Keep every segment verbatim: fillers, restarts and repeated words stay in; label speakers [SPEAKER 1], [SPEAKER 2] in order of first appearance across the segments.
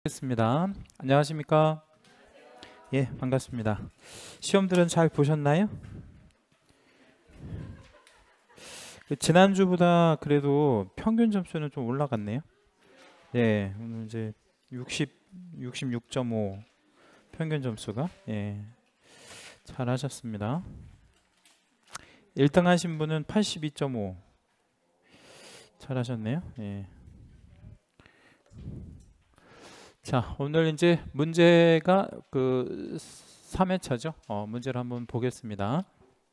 [SPEAKER 1] 겠습니다. 안녕하십니까? 예, 반갑습니다. 시험들은 잘 보셨나요? 그 지난주보다 그래도 평균 점수는 좀 올라갔네요. 예, 오늘 이제 육십, 육십육 점 오 평균 점수가 예, 잘 하셨습니다. 일 등 하신 분은 팔십이 점 오 잘 하셨네요. 예. 자, 오늘 이제 문제가 그 삼 회차죠. 어, 문제를 한번 보겠습니다.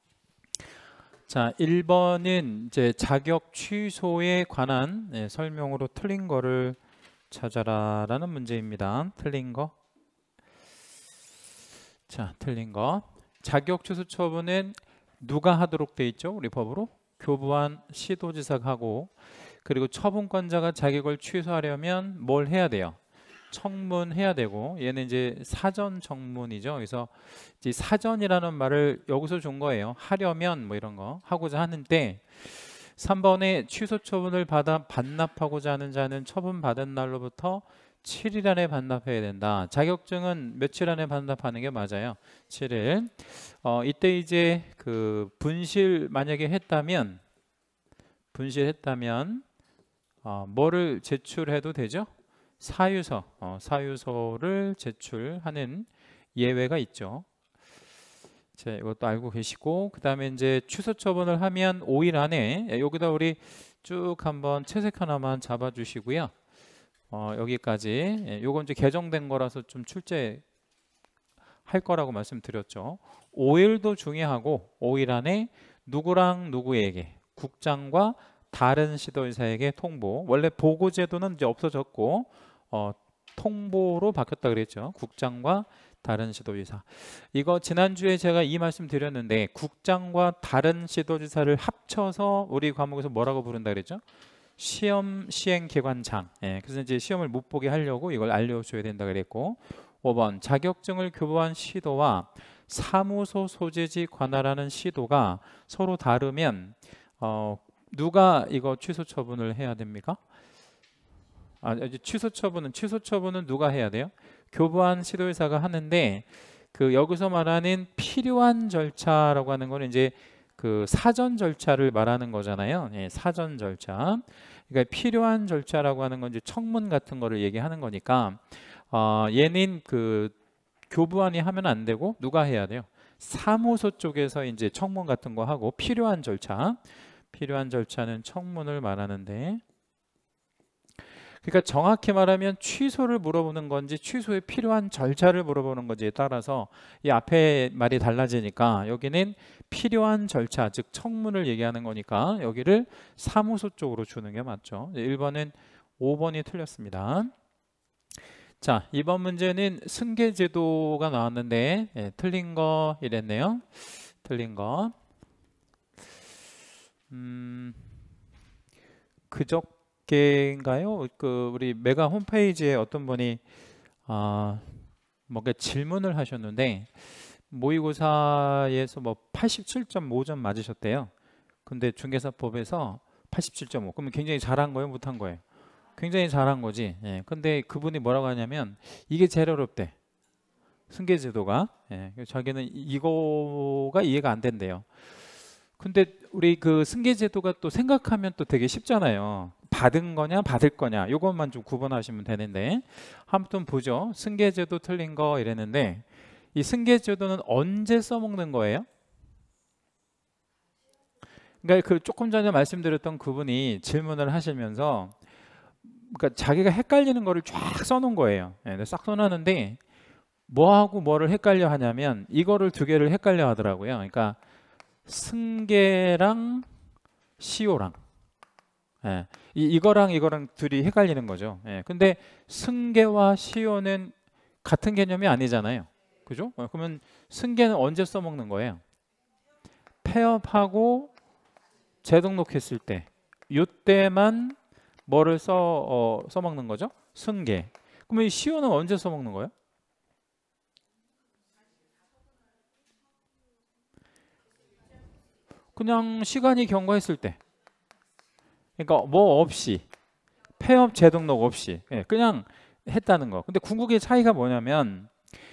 [SPEAKER 1] 자, 일 번은 이제 자격 취소에 관한 예, 설명으로 틀린 거를 찾아라라는 문제입니다. 틀린 거. 자, 틀린 거. 자격 취소 처분은 누가 하도록 돼 있죠? 우리 법으로 교부한 시도지사가 하고, 그리고 처분권자가 자격을 취소하려면 뭘 해야 돼요? 청문해야 되고, 얘는 이제 사전 청문이죠. 그래서 이제 사전이라는 말을 여기서 준 거예요. 하려면 뭐 이런 거 하고자 하는데, 삼 번에 취소 처분을 받아 반납하고자 하는 자는 처분 받은 날로부터 칠 일 안에 반납해야 된다. 자격증은 며칠 안에 반납하는 게 맞아요. 칠 일. 어, 이때 이제 그 분실 만약에 했다면 분실했다면 어, 뭐를 제출해도 되죠? 사유서, 어, 사유서를 제출하는 예외가 있죠. 자, 이것도 알고 계시고, 그 다음에 이제 취소 처분을 하면 오 일 안에, 예, 여기다 우리 쭉 한번 채색 하나만 잡아 주시고요. 어, 여기까지. 예, 요건 이제 개정된 거라서 좀 출제 할 거라고 말씀드렸죠. 오 일도 중요하고, 오 일 안에 누구랑 누구에게, 국장과 다른 시도지사에게 통보. 원래 보고 제도는 이제 없어졌고 어, 통보로 바뀌었다 그랬죠. 국장과 다른 시도지사. 이거 지난주에 제가 이 말씀 드렸는데, 국장과 다른 시도지사를 합쳐서 우리 과목에서 뭐라고 부른다 그랬죠? 시험 시행기관장. 예, 그래서 이제 시험을 못 보게 하려고 이걸 알려줘야 된다 그랬고, 오 번 자격증을 교부한 시도와 사무소 소재지 관할하는 시도가 서로 다르면 어, 누가 이거 취소 처분을 해야 됩니까? 아, 이제 취소 처분은 취소 처분은 누가 해야 돼요? 교부한 시도의사가 하는데, 그 여기서 말하는 필요한 절차라고 하는 거는 이제 그 사전 절차를 말하는 거잖아요. 예, 사전 절차. 그러니까 필요한 절차라고 하는 건 이제 청문 같은 거를 얘기하는 거니까 어, 얘는 그 교부안이 하면 안 되고 누가 해야 돼요? 사무소 쪽에서 이제 청문 같은 거 하고, 필요한 절차. 필요한 절차는 청문을 말하는데, 그러니까 정확히 말하면 취소를 물어보는 건지 취소에 필요한 절차를 물어보는 건지에 따라서 이 앞에 말이 달라지니까, 여기는 필요한 절차, 즉 청문을 얘기하는 거니까 여기를 사무소 쪽으로 주는 게 맞죠. 일 번은 오 번이 틀렸습니다. 자, 이번 문제는 승계제도가 나왔는데 예, 틀린 거 이랬네요. 틀린 거. 음, 그저께인가요? 그 우리 메가 홈페이지에 어떤 분이 아, 뭔가 질문을 하셨는데, 모의고사에서 뭐 팔십칠 점 오 점 맞으셨대요. 근데 중개사법에서 팔십칠 점 오. 그러면 굉장히 잘한 거예요, 못한 거예요? 굉장히 잘한 거지. 예. 근데 그분이 뭐라고 하냐면 이게 제일 어렵대. 승계제도가. 예. 자기는 이거가 이해가 안 된대요. 근데 우리 그 승계제도가 또 생각하면 또 되게 쉽잖아요. 받은 거냐 받을 거냐, 이것만 좀 구분하시면 되는데, 아무튼 보죠. 승계제도 틀린 거 이랬는데, 이 승계제도는 언제 써먹는 거예요? 그러니까 그 조금 전에 말씀드렸던 그분이 질문을 하시면서, 그러니까 자기가 헷갈리는 거를 쫙 써놓은 거예요. 네, 싹 써놨는데 뭐하고 뭐를 헷갈려 하냐면 이거를 두 개를 헷갈려 하더라고요. 그러니까 승계랑 시효랑, 예, 이, 이거랑 이거랑 둘이 헷갈리는 거죠. 예, 근데 승계와 시효는 같은 개념이 아니잖아요. 그죠? 어, 그러면 승계는 언제 써먹는 거예요? 폐업하고 재등록했을 때, 이때만 뭐를 써, 어, 써먹는 거죠? 승계. 그러면 이 시효는 언제 써먹는 거예요? 그냥 시간이 경과했을 때. 그러니까 뭐 없이, 폐업 재등록 없이, 예, 그냥 했다는 거. 근데 궁극의 차이가 뭐냐면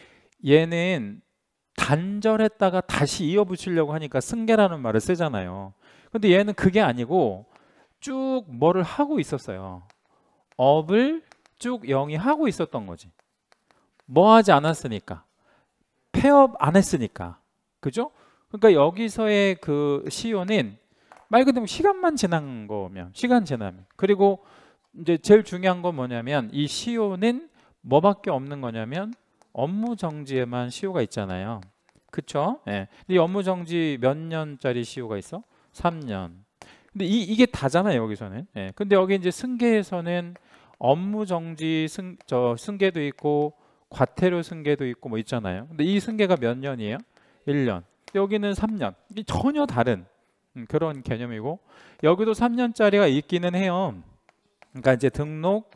[SPEAKER 1] 얘는 단절했다가 다시 이어붙이려고 하니까 승계라는 말을 쓰잖아요. 근데 얘는 그게 아니고 쭉 뭐를 하고 있었어요. 업을 쭉 영이 하고 있었던 거지. 뭐 하지 않았으니까. 폐업 안 했으니까. 그죠? 그러니까 여기서의 그 시효는 말 그대로 시간만 지난 거면, 시간 지나면. 그리고 이제 제일 중요한 건 뭐냐면 이 시효는 뭐밖에 없는 거냐면 업무 정지에만 시효가 있잖아요. 그쵸? 예. 근데 이 업무 정지 몇 년짜리 시효가 있어? 삼 년. 근데 이, 이게 다잖아요, 여기서는. 예. 근데 여기 이제 승계에서는 업무 정지 승, 저 승계도 있고 과태료 승계도 있고 뭐 있잖아요. 근데 이 승계가 몇 년이에요? 일 년. 여기는 삼 년. 이게 전혀 다른 음, 그런 개념이고 여기도 삼 년짜리가 있기는 해요. 그러니까 이제 등록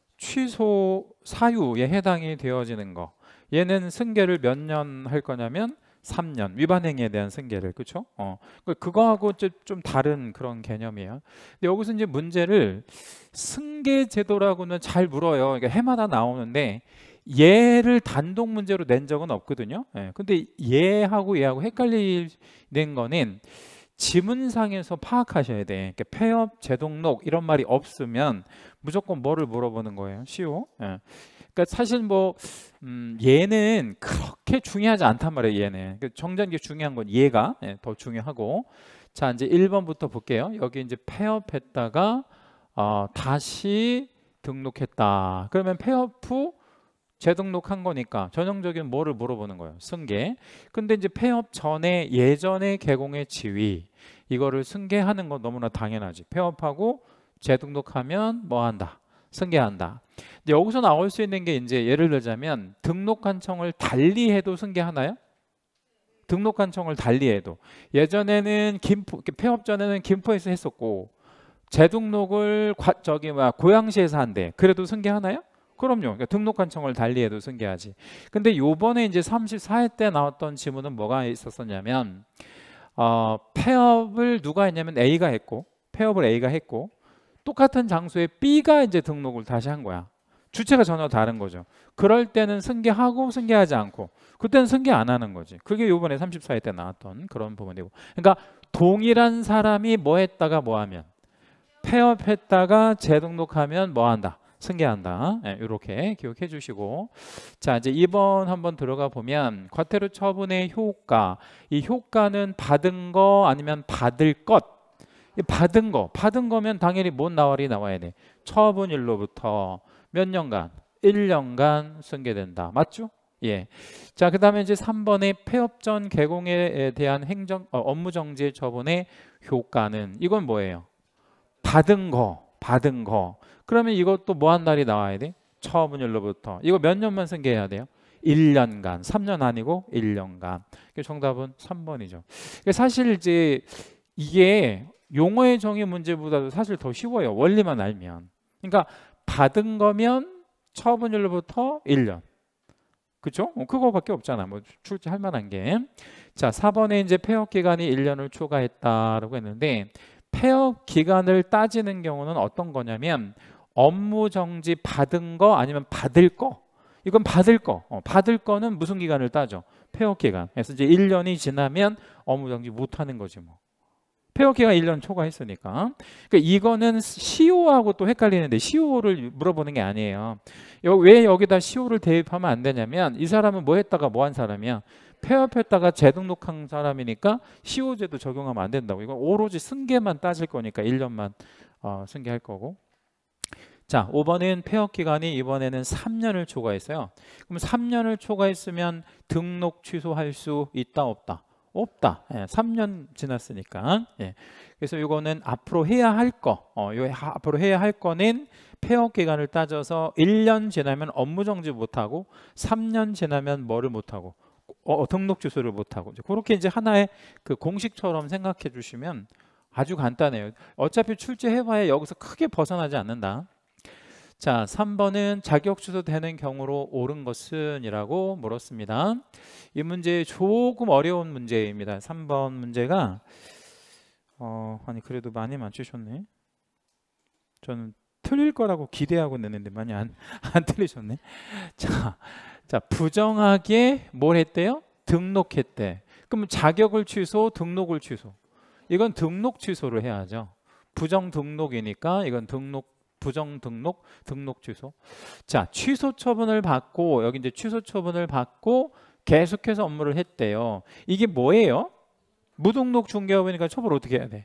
[SPEAKER 1] 취소 사유에 해당이 되어지는 거. 얘는 승계를 몇 년 할 거냐면 삼 년. 위반 행위에 대한 승계를. 그렇죠? 어. 그거하고 좀 다른 그런 개념이에요. 근데 여기서 이제 문제를 승계 제도라고는 잘 물어요. 그러니까 해마다 나오는데 얘를 단독 문제로 낸 적은 없거든요. 예. 근데 얘하고 얘하고 헷갈리는 거는 지문상에서 파악하셔야 돼. 그러니까 폐업, 재등록 이런 말이 없으면 무조건 뭐를 물어보는 거예요? 시효. 예. 그러니까 사실 뭐 음, 얘는 그렇게 중요하지 않단 말이에요. 얘는. 그러니까 정작 이게 중요한 건 얘가 예, 더 중요하고. 자 이제 일 번부터 볼게요. 여기 이제 폐업했다가 어, 다시 등록했다. 그러면 폐업 후 재등록한 거니까 전형적인 뭐를 물어보는 거예요? 승계. 근데 이제 폐업 전에 예전에 개공의 지위 이거를 승계하는 건 너무나 당연하지. 폐업하고 재등록하면 뭐 한다? 승계한다. 근데 여기서 나올 수 있는 게 이제 예를 들자면 등록한 청을 달리해도 승계하나요? 등록한 청을 달리해도 예전에는 김포 폐업 전에는 김포에서 했었고 재등록을 과, 저기 뭐야 고양시에서 한대. 그래도 승계하나요? 그럼요. 그러니까 등록한 청을 달리해도 승계하지. 근데 요번에 이제 삼십사 회 때 나왔던 지문은 뭐가 있었었냐면 어, 폐업을 누가 했냐면 A가 했고 폐업을 A가 했고 똑같은 장소에 B가 이제 등록을 다시 한 거야. 주체가 전혀 다른 거죠. 그럴 때는 승계하고 승계하지 않고 그때는 승계 안 하는 거지. 그게 요번에 삼십사 회 때 나왔던 그런 부분이고. 그러니까 동일한 사람이 뭐 했다가 뭐 하면 폐업했다가 재등록하면 뭐 한다? 승계한다. 네, 이렇게 기억해 주시고 자 이제 이 번 한번 들어가 보면 과태료 처분의 효과 이 효과는 받은 거 아니면 받을 것 받은 거 받은 거면 당연히 뭔 나월이 나와야 돼. 처분일로부터 몇 년간 일 년간 승계된다. 맞죠? 예. 자 그다음에 이제 삼 번의 폐업 전 개공에 대한 행정 어, 업무 정지 처분의 효과는 이건 뭐예요? 받은 거 받은 거 그러면 이것도 뭐 한 날이 나와야 돼? 처분일로부터 이거 몇 년만 승계해야 돼요? 일 년간 삼 년 아니고 일 년간 정답은 삼 번이죠. 사실 이제 이게 용어의 정의 문제보다도 사실 더 쉬워요. 원리만 알면. 그러니까 받은 거면 처분일로부터 일 년 그렇죠? 어, 그거밖에 없잖아. 뭐 출제할 만한 게. 자 사 번에 이제 폐업 기간이 일 년을 초과했다라고 했는데 폐업 기간을 따지는 경우는 어떤 거냐면 업무 정지 받은 거 아니면 받을 거 이건 받을 거 어, 받을 거는 무슨 기간을 따져? 폐업 기간. 그래서 이제 일 년이 지나면 업무 정지 못 하는 거지 뭐. 폐업 기간 일 년 초과했으니까. 그러니까 이거는 시효하고 또 헷갈리는데 시효를 물어보는 게 아니에요. 왜 여기다 시효를 대입하면 안 되냐면 이 사람은 뭐 했다가 뭐 한 사람이야? 폐업했다가 재등록한 사람이니까 시효제도 적용하면 안 된다고. 이건 오로지 승계만 따질 거니까 일 년만 어, 승계할 거고. 자, 오 번은 폐업 기간이 이번에는 삼 년을 초과했어요. 그럼 삼 년을 초과했으면 등록 취소할 수 있다 없다? 없다. 예, 삼 년 지났으니까. 예. 그래서 이거는 앞으로 해야 할 거, 어, 요 앞으로 해야 할 거는 폐업 기간을 따져서 일 년 지나면 업무 정지 못하고 삼 년 지나면 뭐를 못하고 어, 등록 취소를 못하고 그렇게 이제 하나의 그 공식처럼 생각해 주시면 아주 간단해요. 어차피 출제해봐야 여기서 크게 벗어나지 않는다. 자, 삼 번은 자격 취소되는 경우로 옳은 것은 이라고 물었습니다. 이 문제 조금 어려운 문제입니다. 삼 번 문제가 어, 아니 그래도 많이 맞추셨네. 저는 틀릴 거라고 기대하고 냈는데 많이 안, 안 틀리셨네. 자, 자, 부정하게 뭘 했대요? 등록했대. 그럼 자격을 취소, 등록을 취소. 이건 등록 취소를 해야죠. 부정 등록이니까 이건 등록, 부정 등록, 등록 취소. 자, 취소 처분을 받고, 여기 이제 취소 처분을 받고 계속해서 업무를 했대요. 이게 뭐예요? 무등록 중개업이니까 처벌 어떻게 해야 돼?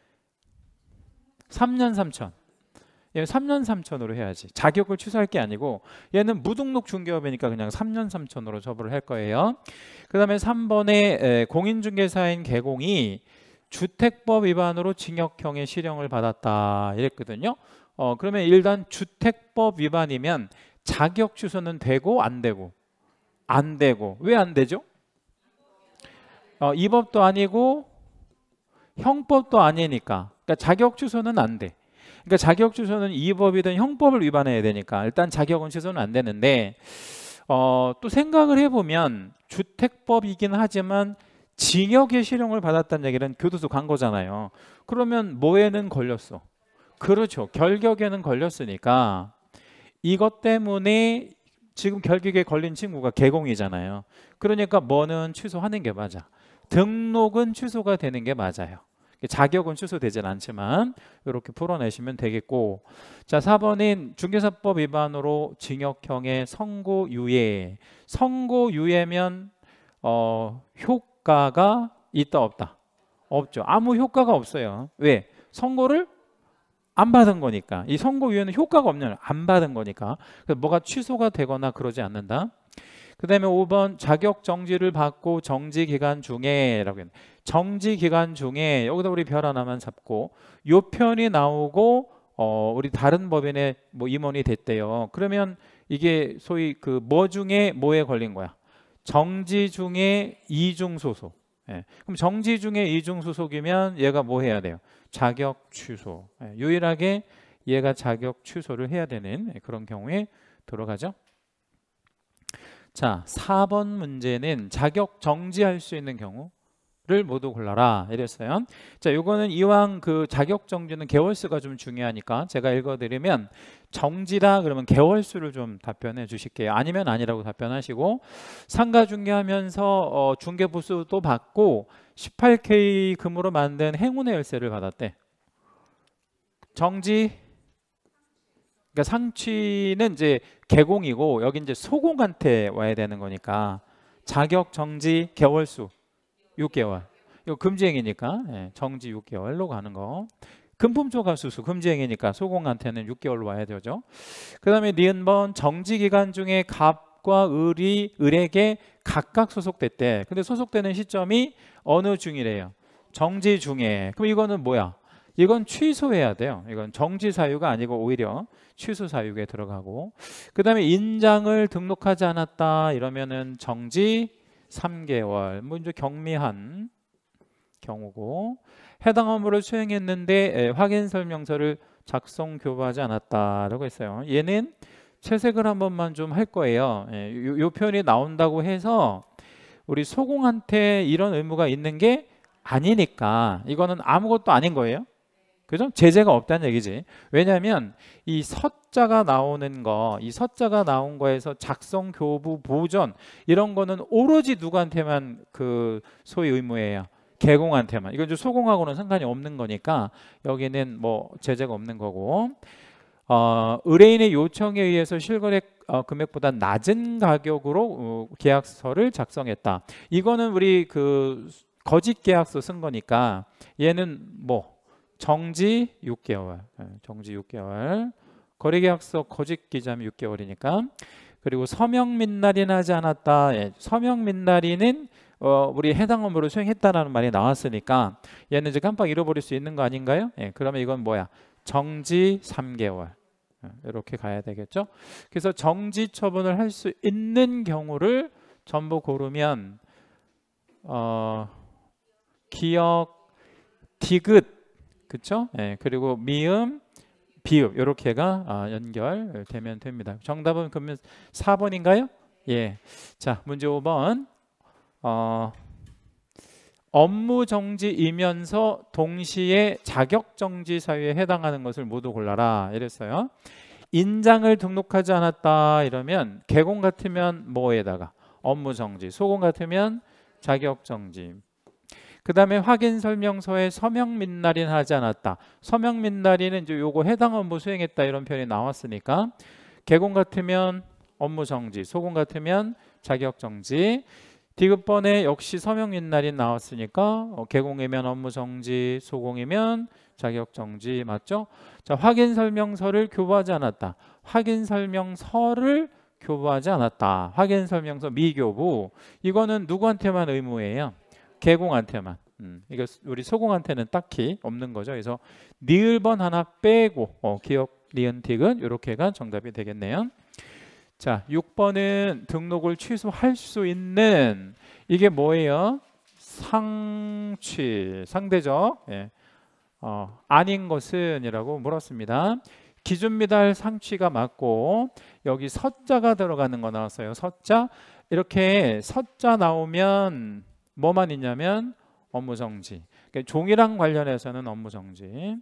[SPEAKER 1] 삼 년 삼천. 얘는 삼 년 삼천으로 해야지. 자격을 취소할 게 아니고 얘는 무등록 중개업이니까 그냥 삼 년 삼천으로 처벌을 할 거예요. 그 다음에 삼 번에 공인중개사인 개공이 주택법 위반으로 징역형의 실형을 받았다 이랬거든요. 어, 그러면 일단 주택법 위반이면 자격 취소는 되고 안 되고? 안 되고. 왜 안 되죠? 어, 이 법도 아니고 형법도 아니니까. 그러니까 자격 취소는 안 돼. 그러니까 자격 취소는 이 법이든 형법을 위반해야 되니까 일단 자격은 취소는 안 되는데 어, 또 생각을 해보면 주택법이긴 하지만 징역의 실형을 받았다는 얘기는 교도소 간 거잖아요. 그러면 뭐에는 걸렸어? 그렇죠. 결격에는 걸렸으니까 이것 때문에 지금 결격에 걸린 친구가 개공이잖아요. 그러니까 뭐는 취소하는 게 맞아. 등록은 취소가 되는 게 맞아요. 자격은 취소되진 않지만 이렇게 풀어내시면 되겠고, 자 사 번인 중개사법 위반으로 징역형의 선고유예. 선고유예면 어, 효과가 있다 없다? 없죠. 아무 효과가 없어요. 왜? 선고를 안 받은 거니까. 이 선고유예는 효과가 없는, 안 받은 거니까. 그래서 뭐가 취소가 되거나 그러지 않는다. 그 다음에 오 번 자격 정지를 받고 정지 기간 중에 라고 했는데, 정지 기간 중에 여기다 우리 별 하나만 잡고 요 편이 나오고 어 우리 다른 법인에 뭐 임원이 됐대요. 그러면 이게 소위 그 뭐 중에 뭐에 걸린 거야? 정지 중에 이중 소속. 예. 그럼 정지 중에 이중 소속이면 얘가 뭐 해야 돼요? 자격 취소. 예. 유일하게 얘가 자격 취소를 해야 되는 그런 경우에 들어가죠. 자, 사 번 문제는 자격 정지할 수 있는 경우를 모두 골라라 이랬어요. 자, 요거는 이왕 그 자격 정지는 개월수가 좀 중요하니까 제가 읽어드리면 정지다 그러면 개월수를 좀 답변해 주실게요. 아니면 아니라고 답변하시고, 상가 중개하면서 어, 중개보수도 받고 십팔 케이 금으로 만든 행운의 열쇠를 받았대. 정지. 그러니까 상취는 이제 개공이고 여기 이제 소공한테 와야 되는 거니까 자격 정지 개월수 육 개월. 이거 금지행위니까 예, 정지 육 개월로 가는 거. 금품초과수수 금지행위니까 소공한테는 육 개월로 와야 되죠. 그 다음에 니은 번 정지 기간 중에 갑과 을이 을에게 각각 소속됐대. 근데 소속되는 시점이 어느 중이래요? 정지 중에. 그럼 이거는 뭐야? 이건 취소해야 돼요. 이건 정지 사유가 아니고 오히려 취소 사유에 들어가고, 그 다음에 인장을 등록하지 않았다 이러면은 정지 삼 개월. 뭐 이제 경미한 경우고, 해당 업무를 수행했는데 에, 확인 설명서를 작성 교부하지 않았다라고 했어요. 얘는 채색을 한 번만 좀 할 거예요. 예, 요, 요 표현이 나온다고 해서 우리 소공한테 이런 의무가 있는 게 아니니까 이거는 아무것도 아닌 거예요. 그죠? 제재가 없다는 얘기지. 왜냐하면 이 서자가 나오는 거, 이 서자가 나온 거에서 작성, 교부, 보전 이런 거는 오로지 누구한테만 그 소위 의무예요. 개공한테만. 이건 좀 소공하고는 상관이 없는 거니까 여기는 뭐 제재가 없는 거고, 어, 의뢰인의 요청에 의해서 실거래 어, 금액보다 낮은 가격으로 어, 계약서를 작성했다. 이거는 우리 그 거짓 계약서 쓴 거니까 얘는 뭐 정지 육 개월, 정지 육 개월. 거래계약서 거짓 기자면 육 개월이니까. 그리고 서명 민날이 나지 않았다. 예, 서명 민날이는 어, 우리 해당 업무를 수행했다라는 말이 나왔으니까 얘는 이제 깜빡 잃어버릴 수 있는 거 아닌가요? 예, 그러면 이건 뭐야? 정지 삼 개월. 이렇게 가야 되겠죠. 그래서 정지 처분을 할 수 있는 경우를 전부 고르면 어, 기역, 디귿, 그렇죠? 예, 그리고 미음, 비읍 이렇게가 아, 연결되면 됩니다. 정답은 그러면 사 번인가요? 예. 자, 문제 오 번. 어, 업무 정지이면서 동시에 자격 정지 사유에 해당하는 것을 모두 골라라 이랬어요. 인장을 등록하지 않았다 이러면 개공 같으면 뭐에다가 업무 정지, 소공 같으면 자격 정지. 그 다음에 확인 설명서에 서명 민날인 하지 않았다. 서명 민날인은 이제 요거 해당 업무 수행했다 이런 표현이 나왔으니까 개공 같으면 업무 정지, 소공 같으면 자격 정지. 디귿번에 역시 서명 민날인 나왔으니까 어, 개공이면 업무 정지, 소공이면 자격 정지 맞죠? 자, 확인 설명서를 교부하지 않았다. 확인 설명서를 교부하지 않았다. 확인 설명서 미교부. 이거는 누구한테만 의무예요? 개공한테만. 음, 이거 우리 소공한테는 딱히 없는 거죠. 그래서 니을번 하나 빼고 어, 기억 니은 틱은 이렇게가 정답이 되겠네요. 자, 육 번은 등록을 취소할 수 있는 이게 뭐예요? 상취, 상대적. 예. 어, 아닌 것은 이라고 물었습니다. 기준 미달 상취가 맞고 여기 서자가 들어가는 거 나왔어요. 서자. 이렇게 서자 나오면 뭐만 있냐면 업무 정지. 그러니까 종이랑 관련해서는 업무 정지.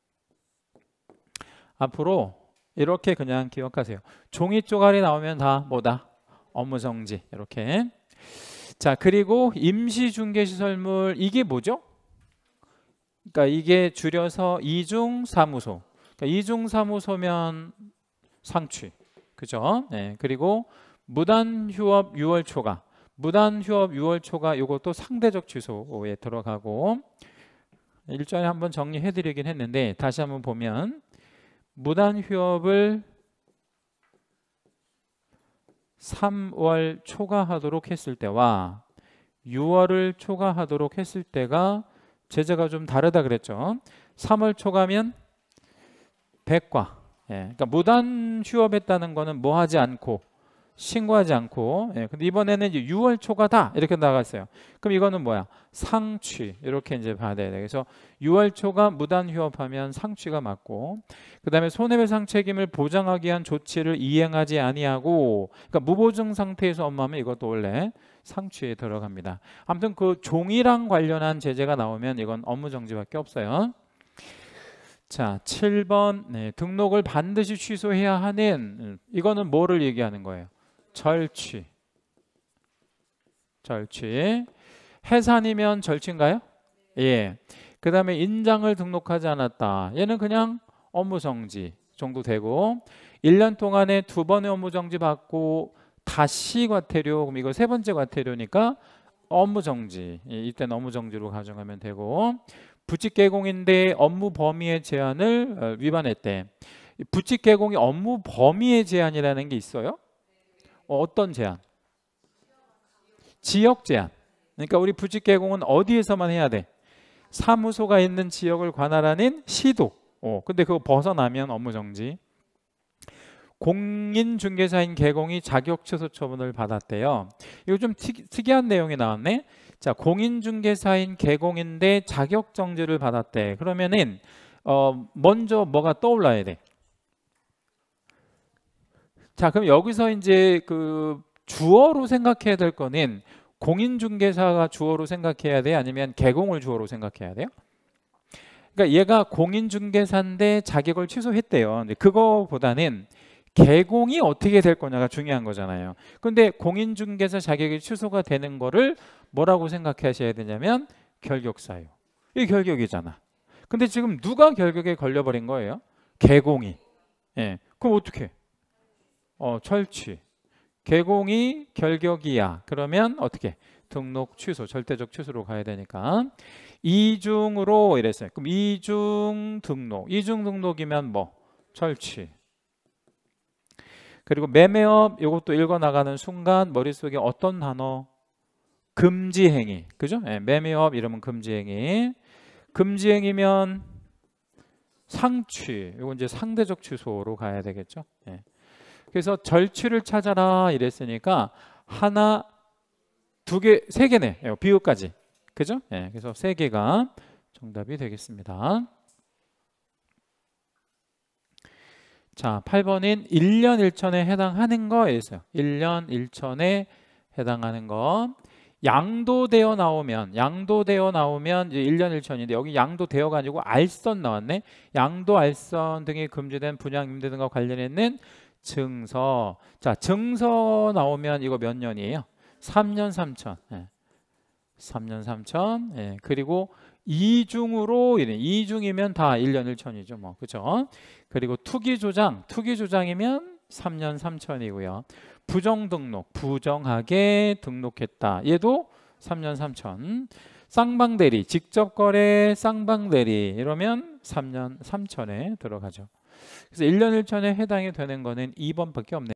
[SPEAKER 1] 앞으로 이렇게 그냥 기억하세요. 종이 쪼가리 나오면 다 뭐다? 업무 정지. 이렇게. 자, 그리고 임시중개시설물 이게 뭐죠? 그러니까 이게 줄여서 이중사무소. 그러니까 이중사무소면 상취. 그죠? 네. 그리고 무단휴업 유월 초과. 무단휴업 유월 초과 이것도 상대적 취소에 들어가고 일전에 한번 정리해 드리긴 했는데 다시 한번 보면 무단휴업을 삼월 초과하도록 했을 때와 유월을 초과하도록 했을 때가 제재가 좀 다르다 그랬죠. 삼월 초과면 백과. 예, 그러니까 무단 휴업했다는 거는 뭐 하지 않고 신고하지 않고. 예, 근데 이번에는 이제 유월 초과다 이렇게 나갔어요. 그럼 이거는 뭐야? 상취 이렇게 이제 봐야 돼. 그래서 유월 초과 무단 휴업하면 상취가 맞고, 그다음에 손해배상 책임을 보장하기 위한 조치를 이행하지 아니하고, 그러니까 무보증 상태에서 업무하면 이것도 원래 상취에 들어갑니다. 아무튼 그 종이랑 관련한 제재가 나오면 이건 업무 정지밖에 없어요. 자, 칠 번 네, 등록을 반드시 취소해야 하는 이거는 뭐를 얘기하는 거예요? 절취. 절취. 해산이면 절취인가요? 예. 그 다음에 인장을 등록하지 않았다. 얘는 그냥 업무 정지 정도 되고, 일 년 동안에 두 번의 업무 정지 받고 다시 과태료, 그럼 이거 세 번째 과태료니까 업무 정지. 이때는 업무 정지로 가정하면 되고, 부칙 개공인데 업무 범위의 제한을 위반했대. 부칙 개공이 업무 범위의 제한이라는 게 있어요? 어, 어떤 제한? 지역 제한. 그러니까 우리 부칙 개공은 어디에서만 해야 돼? 사무소가 있는 지역을 관할하는 시도. 어, 근데 그거 벗어나면 업무 정지. 공인중개사인 개공이 자격 취소 처분을 받았대요. 이거 좀 특이, 특이한 내용이 나왔네. 자, 공인중개사인 개공인데 자격 정지를 받았대. 그러면은 어, 먼저 뭐가 떠올라야 돼? 자, 그럼 여기서 이제 그 주어로 생각해야 될 거는 공인중개사가 주어로 생각해야 돼? 아니면 개공을 주어로 생각해야 돼요? 그러니까 얘가 공인중개사인데 자격을 취소했대요. 근데 그거보다는 개공이 어떻게 될 거냐가 중요한 거잖아요. 근데 공인중개사 자격이 취소가 되는 거를 뭐라고 생각하셔야 되냐면 결격사유. 이게 결격이잖아. 근데 지금 누가 결격에 걸려버린 거예요? 개공이. 예. 그럼 어떻게? 어, 철취. 개공이 결격이야. 그러면 어떻게? 등록 취소, 절대적 취소로 가야 되니까 이중으로 이랬어요. 그럼 이중 등록. 이중 등록이면 뭐? 철취. 그리고 매매업 이것도 읽어나가는 순간 머릿속에 어떤 단어? 금지행위. 그죠? 네, 매매업 이러면 금지행위. 금지행위면 상취. 이건 이제 상대적 취소로 가야 되겠죠. 네. 그래서 절취를 찾아라 이랬으니까 하나, 두 개, 세 개네. 비읍까지. 그죠? 네, 그래서 세 개가 정답이 되겠습니다. 자, 팔 번인 일 년 일 천에 해당하는 거 있어요. 일 년 일 천에 해당하는 거. 양도되어 나오면 양도되어 나오면 이제 일 년 일 천인데 여기 양도되어 가지고 알선 나왔네. 양도 알선 등이 금지된 분양 임대 등과 관련했는 증서. 자, 증서 나오면 이거 몇 년이에요? 삼 년 삼천. 예. 삼 년 삼천. 예. 그리고 이중으로 이래. 이중이면 다 일 년 일 천이죠. 뭐. 그렇죠? 그리고 투기 조장. 투기 조장이면 삼 년 삼천이고요. 부정 등록. 부정하게 등록했다. 얘도 삼 년 삼천. 쌍방대리. 직접 거래 쌍방대리. 이러면 삼 년 삼천에 들어가죠. 그래서 일 년 일 천에 해당이 되는 거는 이 번밖에 없네요.